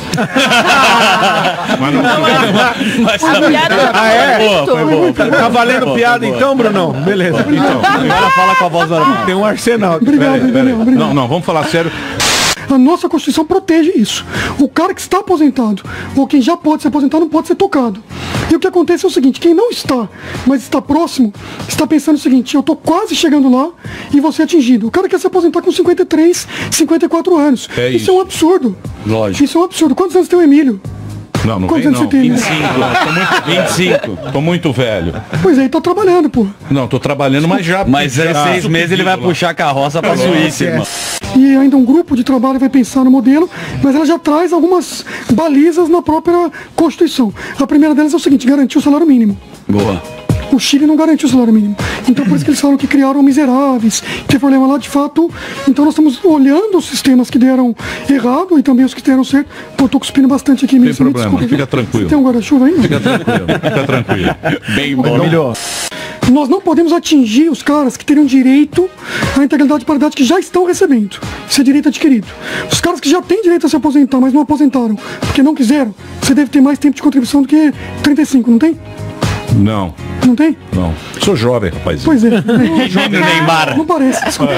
A piada foi boa. Tá valendo piada então, Brunão? Beleza. Então, Agora fala com a voz normal. tem um arsenal. Obrigado, Daniel, obrigado. não, vamos falar sério. A nossa Constituição protege isso. O cara que está aposentado, ou quem já pode se aposentar, não pode ser tocado. E o que acontece é o seguinte, quem não está, mas está próximo, está pensando o seguinte, eu estou quase chegando lá e vou ser atingido. O cara quer se aposentar com 53, 54 anos. Isso é um absurdo. Lógico. Isso é um absurdo. Quantos anos tem o Emílio? Não Quantos vem anos não. você tem? 25. Tô muito velho. Pois é, tá trabalhando, pô. Não, tô trabalhando, mas já... Mas já 6 meses ele vai puxar a carroça pra Suíça, irmão. E ainda um grupo de trabalho vai pensar no modelo, mas ela já traz algumas balizas na própria Constituição. A primeira delas é o seguinte, garantir o salário mínimo. Boa. O Chile não garantiu o salário mínimo. Então por isso que eles falam que criaram miseráveis, tem problema lá de fato. Então nós estamos olhando os sistemas que deram errado e também os que deram certo. Pô, tô cuspindo bastante aqui mesmo. Tem problema, fica tranquilo. Tem um guarda-chuva aí? Fica tranquilo. Bem bom. Melhor. Nós não podemos atingir os caras que teriam direito à integralidade e paridade que já estão recebendo. Isso é direito adquirido. Os caras que já têm direito a se aposentar, mas não aposentaram, porque não quiseram, você deve ter mais tempo de contribuição do que 35, não tem? Não. Não tem? Não. Sou jovem, rapaz. Pois é. Júnior Neymar. Não parece, desculpa.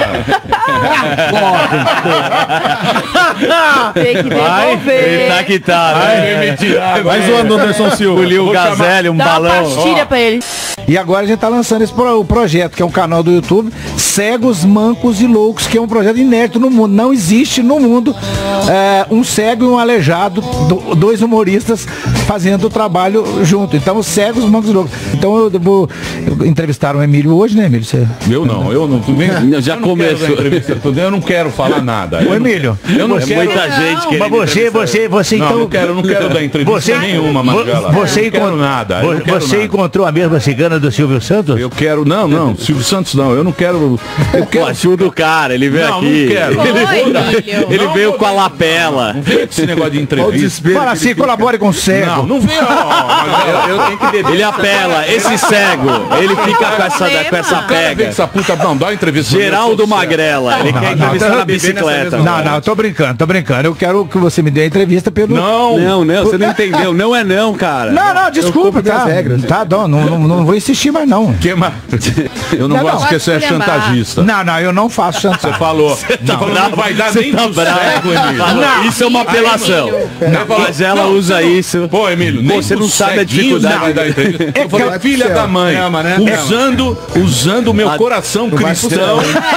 Tem que devolver. Tá que tá. Vai zoando o Anderson Silva. Engoliu o gazelle, um Dá uma balão. pastilha pra ele. E agora a gente tá lançando esse projeto, que é um canal do YouTube. Cegos, Mancos e Loucos, que é um projeto inédito no mundo. Não existe no mundo um cego e um aleijado, dois humoristas fazendo o trabalho junto. Então, os Cegos, Mancos e Loucos. Então, eu vou entrevistar o Emílio hoje, né, Emílio? Eu não. Já começou. Eu não quero falar nada. Ô, Emílio, eu não quero. Muita gente querendo. Mas você então. Eu não quero dar entrevista nenhuma, Magela. Você não quero nada. Você encontrou a mesma cigana do Silvio Santos? Eu quero. Não, Silvio Santos não. Eu não quero. Eu quero. Ajuda o cara, ele veio aqui. Não quero. Ele veio com a lapela. Não vem esse negócio de entrevista. Fala assim, colabore com o cego. Não vem. Eu tenho que beber. Ele apela, esse cego, ele fica com essa pega. Essa puta, não, dá uma entrevista. Geraldo Magrela, ele quer entrevistar na bicicleta. Não, tô brincando. Eu quero que você me dê a entrevista pelo... Não, você não entendeu. Não é não, cara. Não, desculpa, tá. Tá, não vou insistir mais não. Eu não gosto que você é chantagista. Não, eu não faço chantagem. Você falou. Não vai dar nem pro cego, Emílio. Isso é uma apelação. Mas ela usa isso. Pô, Emílio, você não sabe a dificuldade. Eu falei, filha da mãe, usando o meu coração cristão.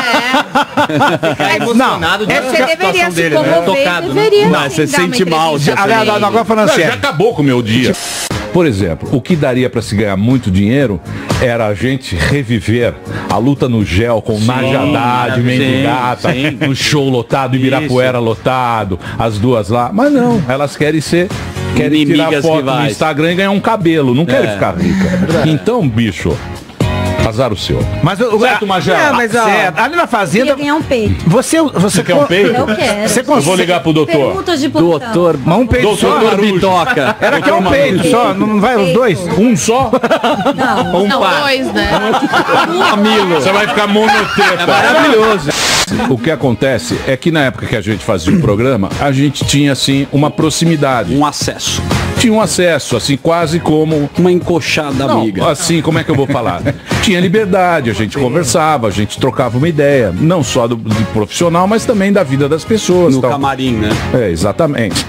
Emocionado de você deveria se comover, deveria. Não, você sente mal. Agora falando sério. Já acabou com o meu dia. Por exemplo, o que daria para se ganhar muito dinheiro era a gente reviver a luta no gel com Najadade, Mendigata, no show lotado, Ibirapuera lotado, as duas lá. Mas não, elas querem tirar foto no Instagram e ganhar um cabelo, não querem ficar rica. Então, bicho, azar o seu. Mas certo, Magela? Ali na fazenda. Ganhar um peito. Você quer um peito? Eu quero. Eu vou ligar pro doutor. Perguntas de plantão. Doutor, mas um peito só. Doutor Bitoca. Era que é um peito só, não vai os dois? Um só? Não, dois, né? Mamilo. Você vai ficar monoteta. É maravilhoso. O que acontece é que na época que a gente fazia o programa, a gente tinha assim uma proximidade. Um acesso. Tinha um acesso, assim, quase como... Uma encoxada amiga. Assim, como é que eu vou falar? Tinha liberdade, a gente conversava, a gente trocava uma ideia, não só do profissional, mas também da vida das pessoas. No camarim, né? É, exatamente.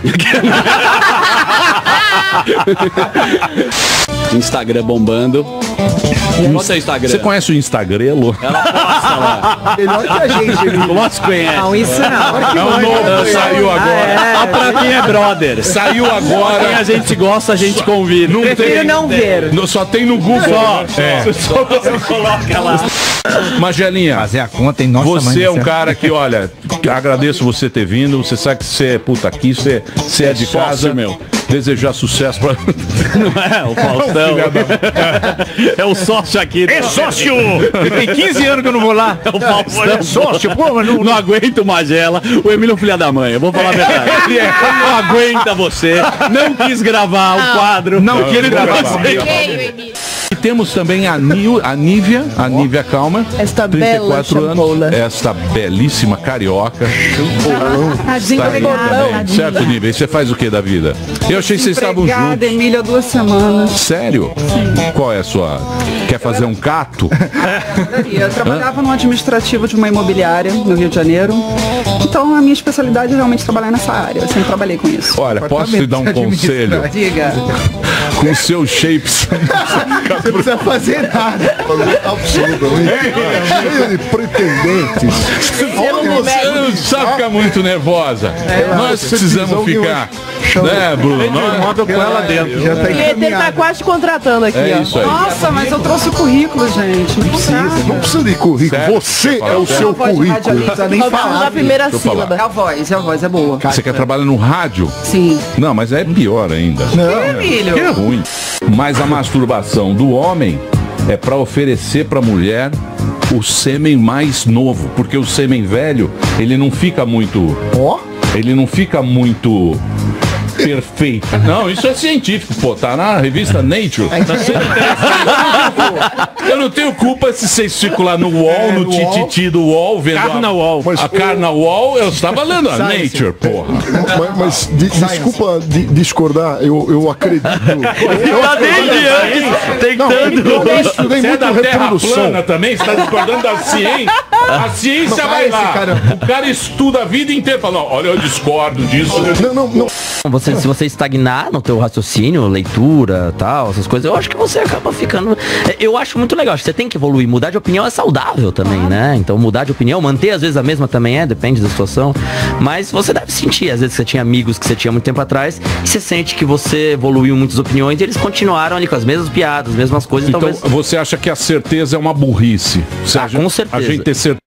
Instagram bombando. Você Instagram. Você conhece o Instagrelo? Ela posta lá. Melhor que a gente, Emílio. Nossa, conhece. Não, isso não. É o novo, saiu agora. Só pra quem é brother. Saiu agora. Quem a gente gosta, a gente convida. Prefiro não ver. Só tem no Google. Só você coloca lá. Magelinha, fazer a conta em nossa você é um cara que, olha, agradeço você ter vindo. Você sabe que você é puta aqui, você é de casa, meu. Desejar sucesso pra... Não é o Faustão. É o sócio aqui. É sócio! Tem 15 anos que eu não vou lá. É o Faustão. É sócio, pô, mas não aguento o Magela. O Emílio é um filho da mãe. Eu vou falar a verdade. Não aguenta você. Não quis gravar o quadro. Não quis gravar. E temos também a Nívia Calma, esta 34 bela anos, esta belíssima carioca. Certo, Nívia, e você faz o que da vida? Eu achei que vocês estavam juntos. Emília, 2 semanas. Sério? Qual é a sua... Quer fazer um cato? Eu trabalhava no administrativo de uma imobiliária no Rio de Janeiro. Então a minha especialidade é realmente trabalhar nessa área. Eu sempre trabalhei com isso. Olha, posso te dar um conselho? Diga. Com o seu shape... Você não precisa fazer nada. Absolutamente. Cheio de pretendentes. Você não precisa ficar muito nervosa. Nós precisamos ficar. Né, Bruno? Móvel com ela dentro. Já tá ele tá quase te contratando aqui, ó. Isso aí. Nossa, mas eu trouxe o currículo, gente. Não precisa de currículo. Você é o seu currículo. Não precisa nem falar. A primeira sílaba. É a voz, é boa. Você quer trabalhar no rádio? Sim. Não, mas é pior ainda. Não, Emílio. É ruim. Mas a masturbação do homem é para oferecer para a mulher o sêmen mais novo, porque o sêmen velho, ele não fica muito... Ele não fica muito... perfeito. Não, isso é científico, pô. Tá na revista Nature. Eu não tenho culpa se vocês ficam lá no UOL, no tititi do UOL, vendo a Carnaval, eu estava lendo a Nature, porra. Mas desculpa discordar, eu acredito. Tá desde antes, tentando. Eu estudei Você é muito da Terra reprodução. plana também? Você tá discordando da ciência? A ciência vai lá. O cara estuda a vida inteira. Fala, olha, eu discordo disso. Não. Se você estagnar no teu raciocínio, leitura, tal, essas coisas, eu acho que você acaba ficando... Eu acho muito legal. Acho que você tem que evoluir. Mudar de opinião é saudável também, né? Então mudar de opinião, manter às vezes a mesma também depende da situação. Mas você deve sentir, às vezes, que você tinha amigos que você tinha muito tempo atrás e você sente que você evoluiu muitas opiniões e eles continuaram ali com as mesmas piadas, as mesmas coisas. Então talvez... você acha que a certeza é uma burrice? Com certeza. A gente ter certeza.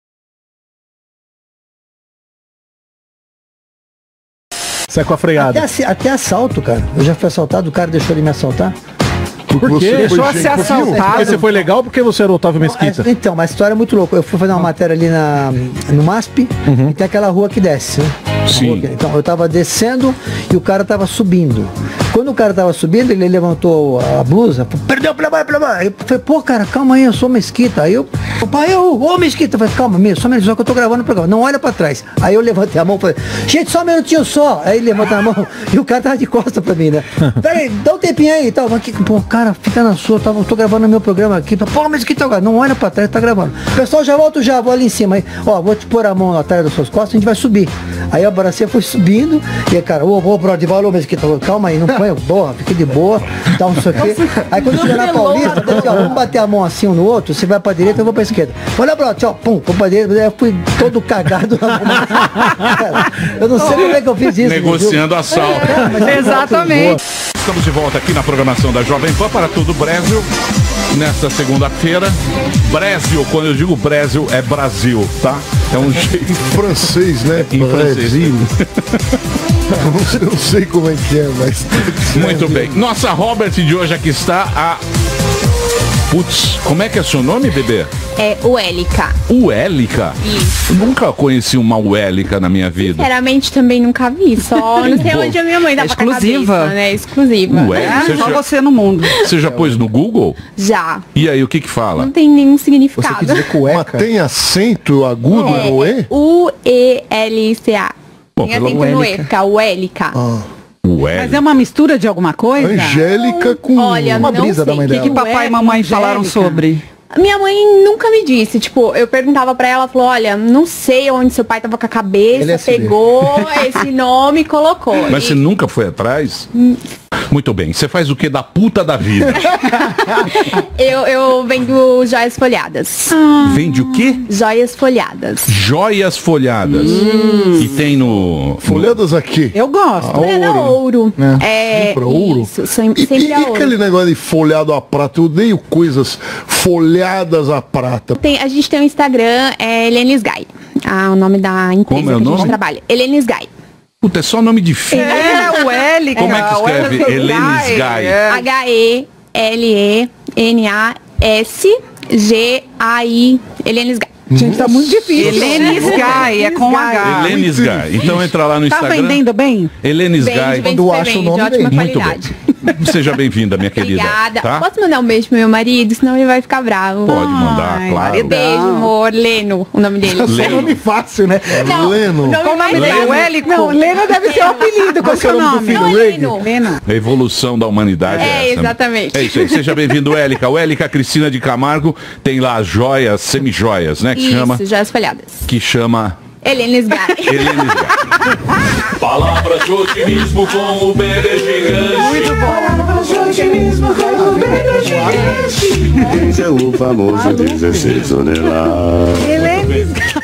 Sai com a freada. Até assalto, cara. Eu já fui assaltado, o cara deixou ele me assaltar. Por quê? Deixou ser assaltado. Porque você foi legal ou porque você era o Otávio Mesquita? Então, mas a história é muito louca. Eu fui fazer uma matéria ali no MASP e tem aquela rua que desce, né? Sim. Então eu tava descendo e o cara tava subindo. Quando o cara tava subindo, ele levantou a blusa, perdeu, pela mãe. Eu falei, pô, cara, calma aí, eu sou Mesquita. Aí ô Mesquita, eu falei, calma, só um minuto, só que eu tô gravando o programa, não olha pra trás. Aí eu levantei a mão e falei, gente, só um minutinho só. Aí ele levanta a mão e o cara tava de costa pra mim, né? Peraí, dá um tempinho aí e tal. Pô, cara, fica na sua, eu tô gravando o meu programa aqui. Pô, Mesquita, agora, não olha pra trás, tá gravando. Pessoal, já volto já, vou ali em cima. Aí, ó, vou te pôr a mão atrás das suas costas, a gente vai subir. Aí eu abracei, foi subindo, e aí, cara, ô, brother, valeu, Mesquita, calma aí, não põe, boa, fica de boa, tal, não sei o quê. Aí quando chega na Paulista, disse, ó, vamos bater a mão assim um no outro, você vai pra direita, eu vou pra esquerda. Olha, brother, tchau, pum, vou pra direita, eu fui todo cagado na mão. Cara, eu não sei como é que eu fiz isso. Negociando assalto. Exatamente. Estamos de volta aqui na programação da Jovem Pan para todo o Brasil. Nesta segunda-feira, Brasil, quando eu digo Brasil, é Brasil, tá? É um jeito em francês, né? Em Brasil. Eu não sei como é que é, mas... Muito bem. Nossa Robert de hoje aqui está a... Putz, como é que é seu nome, bebê? É Uélica. Uélica? Isso. Nunca conheci uma Uélica na minha vida. Sinceramente também nunca vi, só não sei onde a minha mãe dá pra exclusiva, né? Exclusiva. Uélica? Só você no mundo. Você já pôs no Google? Já. E aí, o que fala? Não tem nenhum significado. Você quer dizer cueca? Mas tem acento agudo no E? U-E-L-I-C-A. Tem acento no E, fica Uélica. Mas é uma mistura de alguma coisa? Angélica com uma brisa da mãe dela. O que papai e mamãe falaram sobre? Minha mãe nunca me disse, tipo, eu perguntava pra ela, falou, olha, não sei onde seu pai tava com a cabeça, pegou esse nome e colocou. Mas você nunca foi atrás? Muito bem, você faz o que da puta da vida? eu vendo joias folhadas. Vende o quê? Joias folhadas. Joias folhadas. E tem no... Folhadas aqui? Eu gosto. Ouro. Ouro? Isso, sempre e aquele negócio de folhado a prata? Eu odeio coisas folhadas a prata. A gente tem um Instagram, Helene Sky. O nome da empresa Como é o que a gente nome? trabalha. Helene Sky. Puta, é só nome difícil. O L. Como é que escreve? Helene Sky. H-E-L-E-N-A-S-G-A-I. Helene Sky. Gente, tá muito difícil. Helene Sky, é com H. Helene Sky. Então entra lá no Instagram. Tá vendendo bem? Helene Sky. Quando acha o nome dele. Muito bem. Seja bem-vinda, minha querida. Obrigada. Tá? Posso mandar um beijo pro meu marido? Senão ele vai ficar bravo. Pode mandar, claro. Beijo, amor. Leno, o nome dele. É nome fácil, né? Não, Leno. Qual o nome dele? O Hélico. Não, Leno deve ser o apelido. Qual é o nome? Não, Leno. A evolução da humanidade é essa. Exatamente. É isso aí. Seja bem-vindo, Élica. O Élica Cristina de Camargo tem lá as joias, semi-joias, né? Que Isso, chama... joias folhadas. Que chama... Helene Sky. Helene Sky. Palavras de otimismo com o bebê gigante. Muito bom. Palavras de otimismo com o bebê gigante. Esse é o famoso 16 toneladas. Helene Sky.